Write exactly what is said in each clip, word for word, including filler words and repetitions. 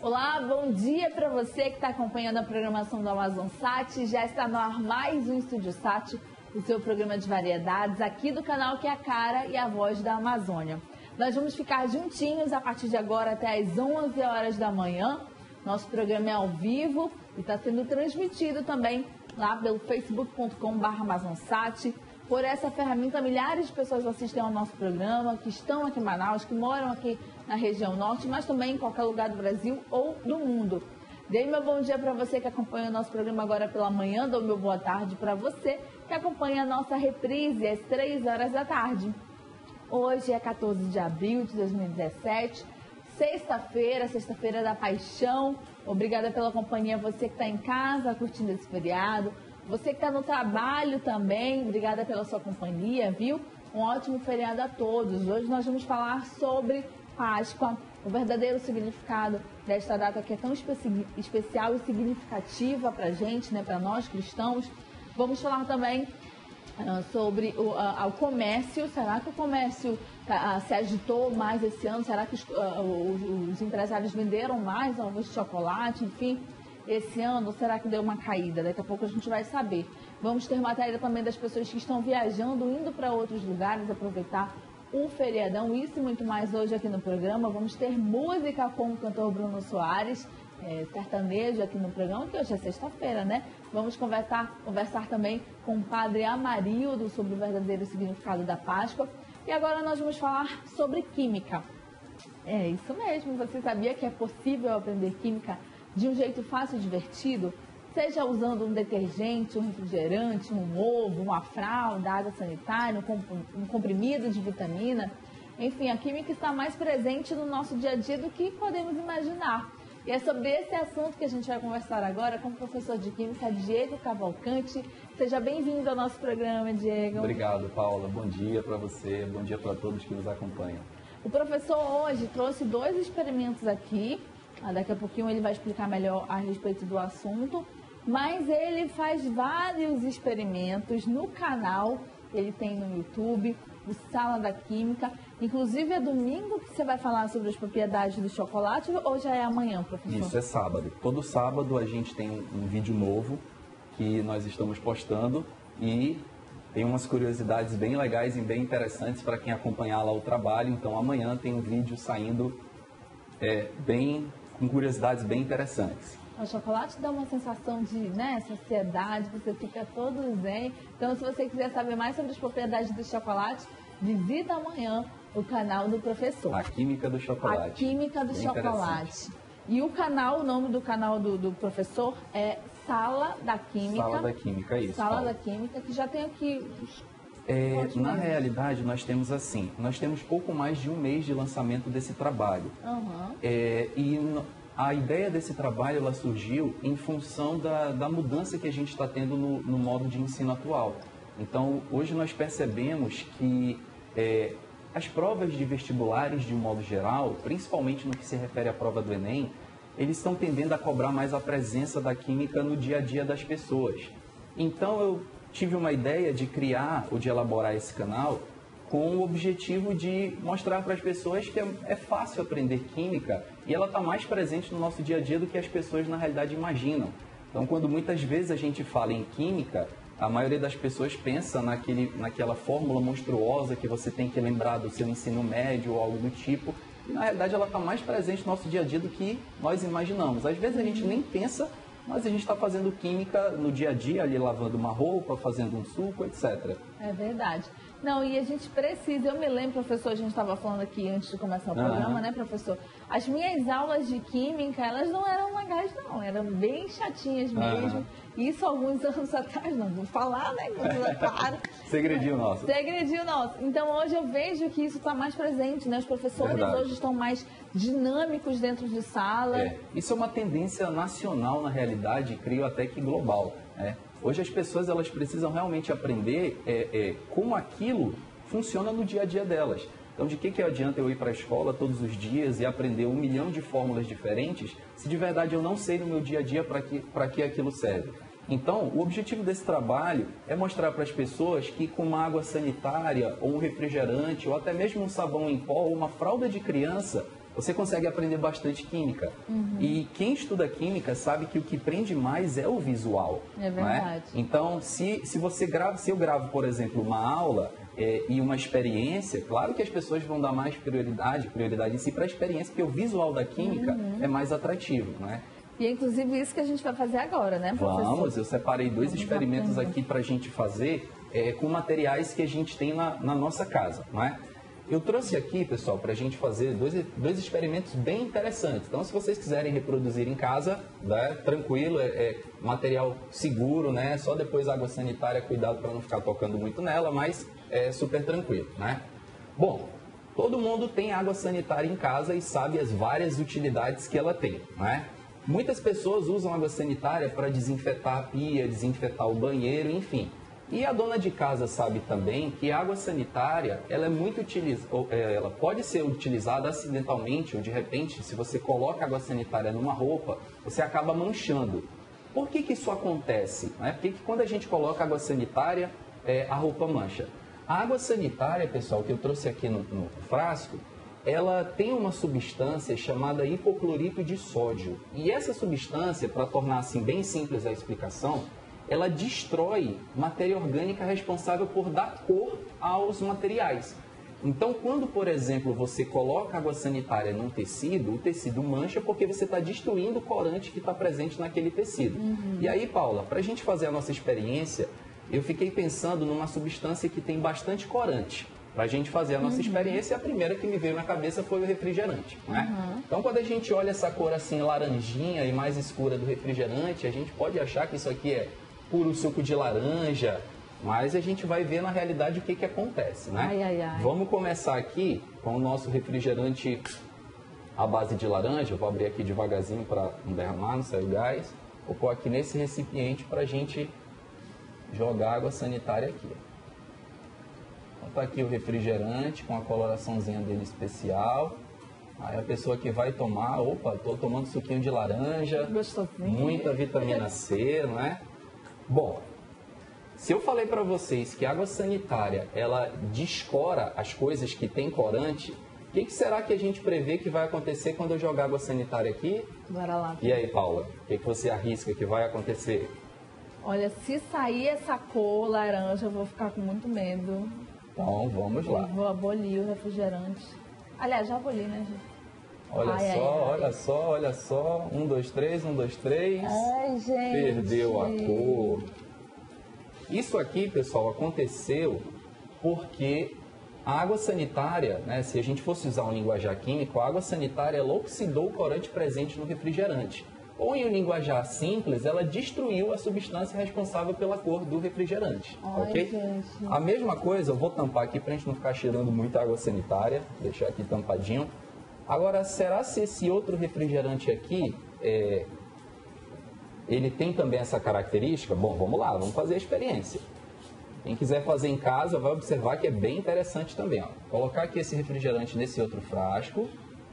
Olá, bom dia para você que está acompanhando a programação do Amazon Sat. Já está no ar mais um Estúdio Sat, o seu programa de variedades aqui do canal que é a cara e a voz da Amazônia. Nós vamos ficar juntinhos a partir de agora até às onze horas da manhã. Nosso programa é ao vivo e está sendo transmitido também lá pelo facebook ponto com barra amazonsat. Por essa ferramenta, milhares de pessoas assistem ao nosso programa, que estão aqui em Manaus, que moram aqui na região norte, mas também em qualquer lugar do Brasil ou do mundo. Dei meu bom dia para você que acompanha o nosso programa agora pela manhã, dou meu boa tarde para você que acompanha a nossa reprise às três horas da tarde. Hoje é quatorze de abril de dois mil e dezessete, sexta-feira, sexta-feira da paixão. Obrigada pela companhia, você que está em casa curtindo esse feriado. Você que está no trabalho também, obrigada pela sua companhia, viu? Um ótimo feriado a todos. Hoje nós vamos falar sobre Páscoa, o verdadeiro significado desta data que é tão especi especial e significativa para a gente, né, para nós cristãos. Vamos falar também uh, sobre o, uh, o comércio. Será que o comércio uh, se agitou mais esse ano? Será que os, uh, os, os empresários venderam mais ovos de chocolate, enfim? Esse ano, será que deu uma caída? Daqui a pouco a gente vai saber. Vamos ter matéria também das pessoas que estão viajando, indo para outros lugares, aproveitar o feriadão. Isso e muito mais hoje aqui no programa. Vamos ter música com o cantor Bruno Soares, é, sertanejo aqui no programa, que hoje é sexta-feira, né? Vamos conversar, conversar também com o padre Amarildo sobre o verdadeiro significado da Páscoa. E agora nós vamos falar sobre química. É isso mesmo, você sabia que é possível aprender química de um jeito fácil e divertido, seja usando um detergente, um refrigerante, um ovo, uma fralda, água sanitária, um comprimido de vitamina. Enfim, a química está mais presente no nosso dia a dia do que podemos imaginar. E é sobre esse assunto que a gente vai conversar agora com o professor de Química, Diego Cavalcante. Seja bem-vindo ao nosso programa, Diego. Obrigado, Paula. Bom dia para você, bom dia para todos que nos acompanham. O professor hoje trouxe dois experimentos aqui. Daqui a pouquinho ele vai explicar melhor a respeito do assunto, mas ele faz vários experimentos no canal, ele tem no YouTube, o Sala da Química. Inclusive é domingo que você vai falar sobre as propriedades do chocolate ou já é amanhã, professor? Isso, é sábado. Todo sábado a gente tem um vídeo novo que nós estamos postando e tem umas curiosidades bem legais e bem interessantes para quem acompanhar lá o trabalho. Então amanhã tem um vídeo saindo é, bem... com curiosidades bem interessantes. O chocolate dá uma sensação de, né, saciedade, você fica todo zen. Então, se você quiser saber mais sobre as propriedades do chocolate, visita amanhã o canal do professor. A Química do Chocolate. A Química do bem Chocolate. E o canal, o nome do canal do, do professor é Sala da Química. Sala da Química, isso. Sala Paulo. da Química, que já tem aqui... É, na realidade, nós temos assim, nós temos pouco mais de um mês de lançamento desse trabalho. Uhum. É, e no, a ideia desse trabalho, ela surgiu em função da, da mudança que a gente está tendo no, no modo de ensino atual. Então, hoje nós percebemos que é, as provas de vestibulares, de um modo geral, principalmente no que se refere à prova do Enem, eles estão tendendo a cobrar mais a presença da química no dia a dia das pessoas. Então, eu tive uma ideia de criar ou de elaborar esse canal com o objetivo de mostrar para as pessoas que é, é fácil aprender química e ela está mais presente no nosso dia a dia do que as pessoas na realidade imaginam. Então, quando muitas vezes a gente fala em química, a maioria das pessoas pensa naquele, naquela fórmula monstruosa que você tem que lembrar do seu ensino médio ou algo do tipo. E na realidade ela está mais presente no nosso dia a dia do que nós imaginamos. Às vezes a gente nem pensa, mas a gente está fazendo química no dia a dia, ali lavando uma roupa, fazendo um suco, etcétera. É verdade. Não, e a gente precisa, eu me lembro, professor, a gente estava falando aqui antes de começar o programa, uhum. né, professor? As minhas aulas de química, elas não eram legais, não, eram bem chatinhas mesmo. Uhum. Isso alguns anos atrás, não vou falar, né, claro. Segredinho nosso. Segredinho nosso. Então, hoje eu vejo que isso está mais presente, né? Os professores Verdade. hoje estão mais dinâmicos dentro de sala. É. Isso é uma tendência nacional, na realidade, e creio até que global, né? Hoje as pessoas elas precisam realmente aprender é, é, como aquilo funciona no dia a dia delas. Então, de que, que adianta eu ir para a escola todos os dias e aprender um milhão de fórmulas diferentes se de verdade eu não sei no meu dia a dia para que, para que aquilo serve? Então, o objetivo desse trabalho é mostrar para as pessoas que com uma água sanitária, ou um refrigerante, ou até mesmo um sabão em pó, ou uma fralda de criança, você consegue aprender bastante química. Uhum. E quem estuda química sabe que o que prende mais é o visual. É verdade. Né? Então, se, se você grava, se eu gravo, por exemplo, uma aula é, e uma experiência, claro que as pessoas vão dar mais prioridade, prioridade em si para a experiência, porque o visual da química uhum. é mais atrativo, né? E é inclusive isso que a gente vai fazer agora, né, professor? Vamos, eu separei dois Vamos experimentos aprender. aqui para a gente fazer é, com materiais que a gente tem na, na nossa casa, não é? Eu trouxe aqui, pessoal, para a gente fazer dois, dois experimentos bem interessantes. Então, se vocês quiserem reproduzir em casa, né, tranquilo, é, é material seguro, né? Só depois água sanitária, cuidado para não ficar tocando muito nela, mas é super tranquilo, né? Bom, todo mundo tem água sanitária em casa e sabe as várias utilidades que ela tem, né? Muitas pessoas usam água sanitária para desinfetar a pia, desinfetar o banheiro, enfim. E a dona de casa sabe também que a água sanitária, ela é muito utilizada, ela pode ser utilizada acidentalmente ou de repente, se você coloca água sanitária numa roupa, você acaba manchando. Por que que isso acontece? Né? Por que que quando a gente coloca água sanitária, é, a roupa mancha? A água sanitária, pessoal, que eu trouxe aqui no, no frasco, ela tem uma substância chamada hipoclorito de sódio. E essa substância, para tornar assim bem simples a explicação, ela destrói matéria orgânica responsável por dar cor aos materiais. Então, quando, por exemplo, você coloca água sanitária num tecido, o tecido mancha porque você está destruindo o corante que está presente naquele tecido. Uhum. E aí, Paula, para a gente fazer a nossa experiência, eu fiquei pensando numa substância que tem bastante corante. Para a gente fazer a nossa uhum. experiência, a primeira que me veio na cabeça foi o refrigerante. Né? Uhum. Então, quando a gente olha essa cor assim, laranjinha e mais escura do refrigerante, a gente pode achar que isso aqui é puro suco de laranja, mas a gente vai ver na realidade o que, que acontece, né? Ai, ai, ai. Vamos começar aqui com o nosso refrigerante à base de laranja. Eu vou abrir aqui devagarzinho para não derramar, não sair o gás. Vou pôr aqui nesse recipiente para a gente jogar água sanitária aqui. Então tá aqui o refrigerante com a coloraçãozinha dele especial. Aí a pessoa que vai tomar, opa, tô tomando suquinho de laranja, gostosinho, muita vitamina C, não é? Bom, se eu falei para vocês que a água sanitária, ela descora as coisas que tem corante, o que, que será que a gente prevê que vai acontecer quando eu jogar água sanitária aqui? Bora lá. E aí, Paula, o que, que você arrisca que vai acontecer? Olha, se sair essa cor laranja, eu vou ficar com muito medo. Então, vamos lá. Eu vou abolir o refrigerante. Aliás, já aboli, né, gente? Olha ai, só, ai, olha ai. só, olha só. Um, dois, três, um, dois, três. Ai, gente. Perdeu a cor. Isso aqui, pessoal, aconteceu porque a água sanitária, né, se a gente fosse usar um linguajar químico, a água sanitária ela oxidou o corante presente no refrigerante. Ou em um linguajar simples, ela destruiu a substância responsável pela cor do refrigerante. Ai, ok? Gente. A mesma coisa, eu vou tampar aqui para a gente não ficar cheirando muita água sanitária. Deixar aqui tampadinho. Agora, será se esse outro refrigerante aqui, é, ele tem também essa característica? Bom, vamos lá, vamos fazer a experiência. Quem quiser fazer em casa vai observar que é bem interessante também. Ó. Colocar aqui esse refrigerante nesse outro frasco.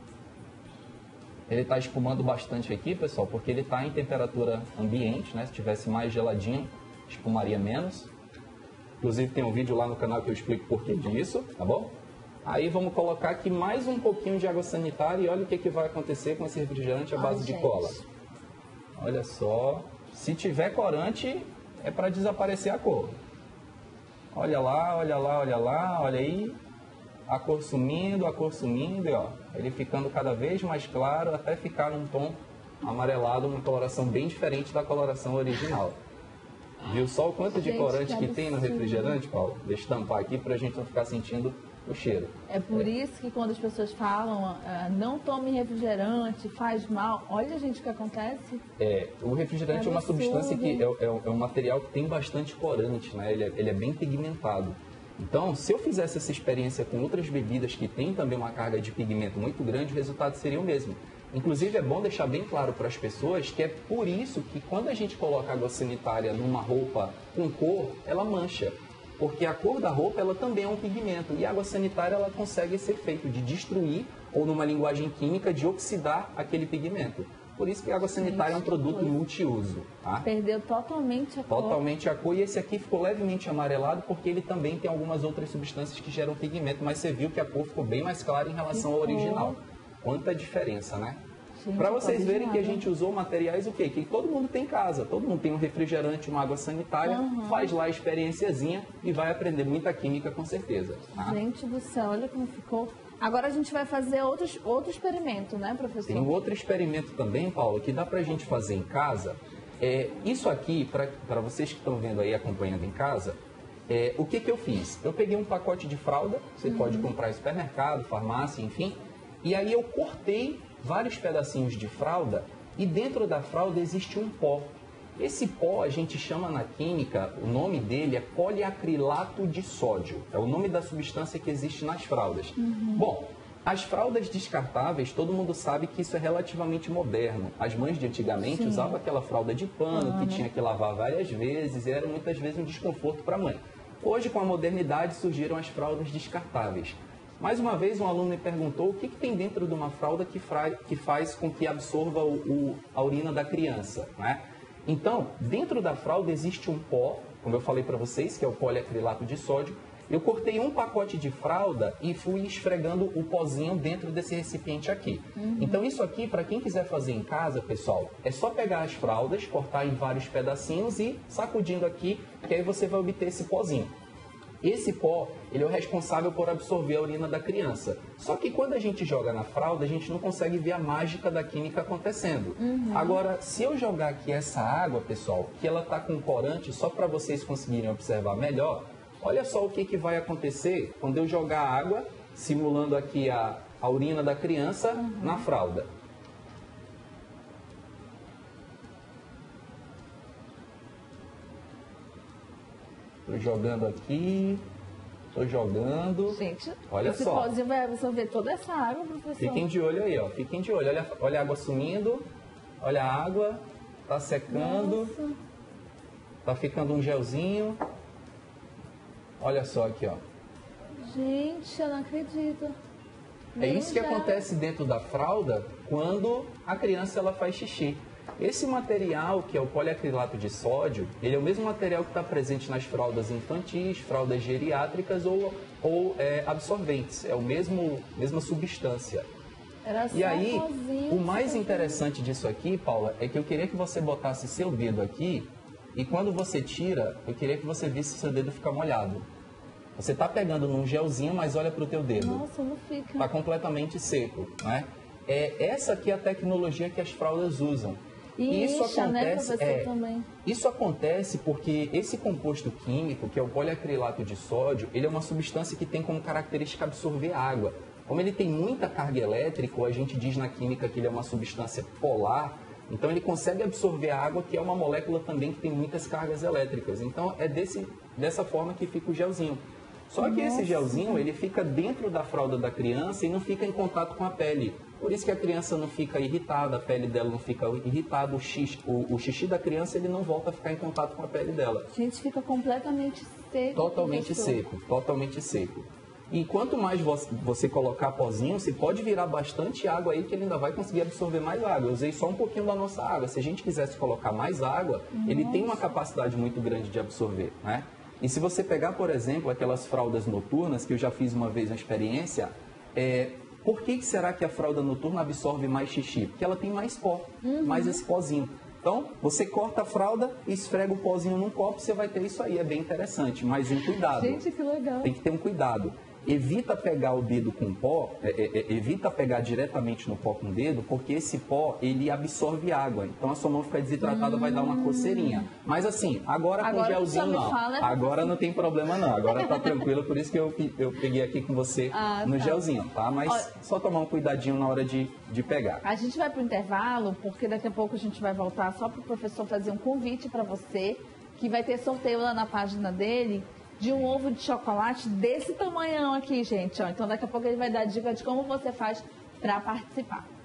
Ele está espumando bastante aqui, pessoal, porque ele está em temperatura ambiente, né? Se tivesse mais geladinho, espumaria menos. Inclusive tem um vídeo lá no canal que eu explico o porquê disso, tá bom? Aí vamos colocar aqui mais um pouquinho de água sanitária e olha o que, que vai acontecer com esse refrigerante à base Ai, de gente. cola. Olha só, se tiver corante é para desaparecer a cor. Olha lá, olha lá, olha lá, olha aí, a cor sumindo, a cor sumindo e ó, ele ficando cada vez mais claro até ficar num tom amarelado, uma coloração bem diferente da coloração original. Viu só o quanto de gente, corante que, que tem no refrigerante, Paulo? Deixa eu tampar aqui para a gente não ficar sentindo o cheiro. É por é. isso que quando as pessoas falam, uh, não tome refrigerante, faz mal. Olha, gente, o que acontece. É, o refrigerante é, é uma absurdo. substância que é, é, é um material que tem bastante corante, né? Ele é, ele é bem pigmentado. Então, se eu fizesse essa experiência com outras bebidas que têm também uma carga de pigmento muito grande, o resultado seria o mesmo. Inclusive, é bom deixar bem claro para as pessoas que é por isso que quando a gente coloca água sanitária numa roupa com cor, ela mancha. Porque a cor da roupa ela também é um pigmento e a água sanitária ela consegue esse efeito de destruir ou numa linguagem química de oxidar aquele pigmento. Por isso que a água sanitária Gente, é um produto foi. multiuso. Tá? Perdeu totalmente a cor. Totalmente a cor e esse aqui ficou levemente amarelado porque ele também tem algumas outras substâncias que geram pigmento, mas você viu que a cor ficou bem mais clara em relação ao original. quanta diferença, né? Gente, Para vocês verem que a nada. gente usou materiais o quê? Que todo mundo tem em casa. Todo mundo tem um refrigerante, uma água sanitária, Uhum. faz lá a experienciazinha e vai aprender muita química com certeza. Tá? Gente do céu, olha como ficou. Agora a gente vai fazer outros, outro experimento, né, professor? Tem um outro experimento também, Paulo, que dá pra gente fazer em casa. É, isso aqui, para vocês que estão vendo aí, acompanhando em casa, é, o que, que eu fiz? Eu peguei um pacote de fralda, você Uhum. pode comprar em supermercado, farmácia, enfim, e aí eu cortei vários pedacinhos de fralda e dentro da fralda existe um pó. Esse pó a gente chama na química, o nome dele é poliacrilato de sódio. É o nome da substância que existe nas fraldas. Uhum. Bom, as fraldas descartáveis, todo mundo sabe que isso é relativamente moderno. As mães de antigamente Sim. usavam aquela fralda de pano, Pano. que tinha que lavar várias vezes e era muitas vezes um desconforto para a mãe. Hoje, com a modernidade, surgiram as fraldas descartáveis. Mais uma vez, um aluno me perguntou o que, que tem dentro de uma fralda que, fra... que faz com que absorva o, o... a urina da criança, né? Então, dentro da fralda existe um pó, como eu falei para vocês, que é o poliacrilato de sódio. Eu cortei um pacote de fralda e fui esfregando o pozinho dentro desse recipiente aqui. Uhum. Então, isso aqui, para quem quiser fazer em casa, pessoal, é só pegar as fraldas, cortar em vários pedacinhos e sacudindo aqui, que aí você vai obter esse pozinho. Esse pó, ele é o responsável por absorver a urina da criança. Só que quando a gente joga na fralda, a gente não consegue ver a mágica da química acontecendo. Uhum. Agora, se eu jogar aqui essa água, pessoal, que ela está com corante, só para vocês conseguirem observar melhor, olha só o que, que vai acontecer quando eu jogar água, simulando aqui a, a urina da criança, uhum. na fralda. Estou jogando aqui, estou jogando. Gente, olha esse só. pozinho vai absorver toda essa água, professor. Fiquem de olho aí, ó. Fiquem de olho. Olha, olha a água sumindo, olha a água, tá secando, Nossa. tá ficando um gelzinho. Olha só aqui, ó. Gente, eu não acredito. É Nem isso que já. acontece dentro da fralda quando a criança ela faz xixi. Esse material, que é o poliacrilato de sódio, ele é o mesmo material que está presente nas fraldas infantis, fraldas geriátricas ou, ou é, absorventes. É a mesma substância. Era só E aí, pozinho, o mais só interessante disso aqui, Paula, é que eu queria que você botasse seu dedo aqui e quando você tira, eu queria que você visse seu dedo ficar molhado. Você está pegando num gelzinho, mas olha para o teu dedo. Nossa, não fica. Está completamente seco, né? É, essa aqui é a tecnologia que as fraldas usam. E isso incha, né, acontece, professor, é, também. isso acontece porque esse composto químico, que é o poliacrilato de sódio, ele é uma substância que tem como característica absorver água. Como ele tem muita carga elétrica, ou a gente diz na química que ele é uma substância polar, então ele consegue absorver a água, que é uma molécula também que tem muitas cargas elétricas. Então é desse, dessa forma que fica o gelzinho. Só que Nossa. esse gelzinho, ele fica dentro da fralda da criança e não fica em contato com a pele. Por isso que a criança não fica irritada, a pele dela não fica irritada, o xixi, o, o xixi da criança ele não volta a ficar em contato com a pele dela. Gente, fica completamente seco. Totalmente professor. seco, totalmente seco. E quanto mais você colocar pozinho, você pode virar bastante água aí que ele ainda vai conseguir absorver mais água. Eu usei só um pouquinho da nossa água. Se a gente quisesse colocar mais água, nossa. Ele tem uma capacidade muito grande de absorver, né? E se você pegar, por exemplo, aquelas fraldas noturnas, que eu já fiz uma vez na experiência, é, por que, que será que a fralda noturna absorve mais xixi? Porque ela tem mais pó, uhum. mais esse pozinho. Então, você corta a fralda, esfrega o pozinho num copo, você vai ter isso aí. É bem interessante, mas em cuidado. Gente, que legal. Tem que ter um cuidado. Evita pegar o dedo com pó, é, é, evita pegar diretamente no pó com o dedo, porque esse pó, ele absorve água. Então, a sua mão fica desidratada, hum. vai dar uma coceirinha. Mas assim, agora, agora com gelzinho não. Fala... Agora não tem problema não, agora tá tranquilo, por isso que eu, eu peguei aqui com você ah, no tá. gelzinho, tá? Mas Olha, só tomar um cuidadinho na hora de, de pegar. A gente vai pro intervalo, porque daqui a pouco a gente vai voltar só pro professor fazer um convite para você, que vai ter sorteio lá na página dele, de um ovo de chocolate desse tamanhão aqui, gente. Ó. Então, daqui a pouco ele vai dar dica de como você faz para participar.